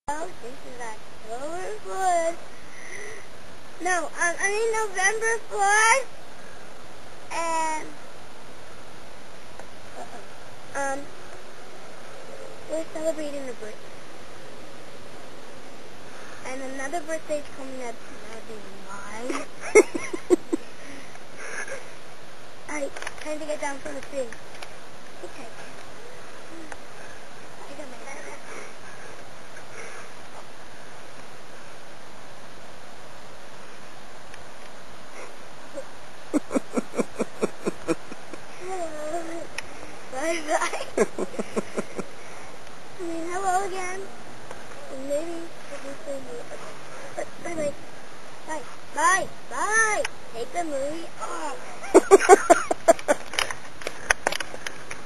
This is October 4th. No, I mean November 4th. And, we're celebrating a birthday. And another birthday's coming up, and that'll be mine. Alright, time to get down from the tree. Okay. I got my Bye-bye. I mean, hello again. And maybe if you say you. Bye-bye. Bye. Bye. Bye. Take the movie off.